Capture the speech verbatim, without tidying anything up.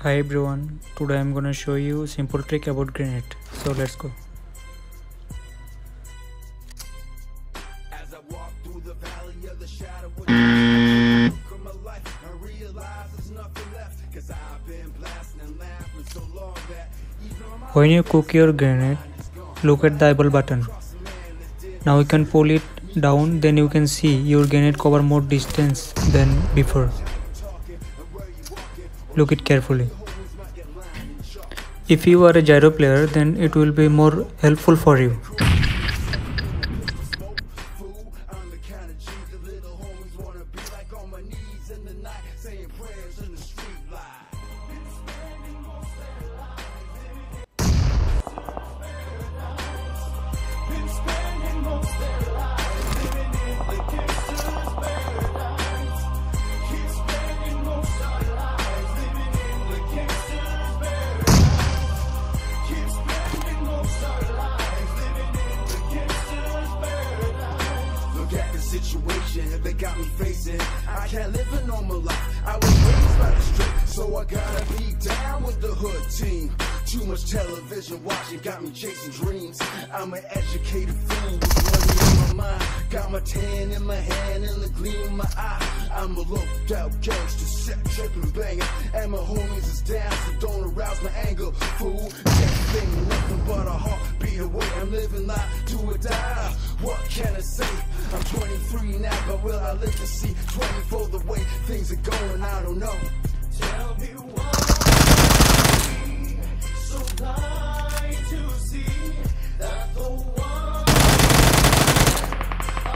Hi everyone, today I'm gonna show you simple trick about grenade. So let's go. As I walk through the valley of the shadow of my life, I realize there's nothing left, cause I've been blasting and laughing so long that when you cook your grenade, look at the eyeball button. Now you can pull it down, then you can see your grenade cover more distance than before. Look it carefully. If you are a gyro player, then it will be more helpful for you. Situation they got me facing, I can't live a normal life. I was raised by the street, so I gotta be down with the hood team. Too much television watching got me chasing dreams. I'm an educated fool with money in my mind. Got my tan in my hand and the gleam in my eye. I'm a looked out gangster, set tripping banger, and my homies is down, so don't arouse my anger. Fool, everything nothing but a heartbeat away. I'm living life, do or die. What can I say? I'm twenty-three now, but will I live to see twenty-four? The way things are going, I don't know. Tell me why so blind.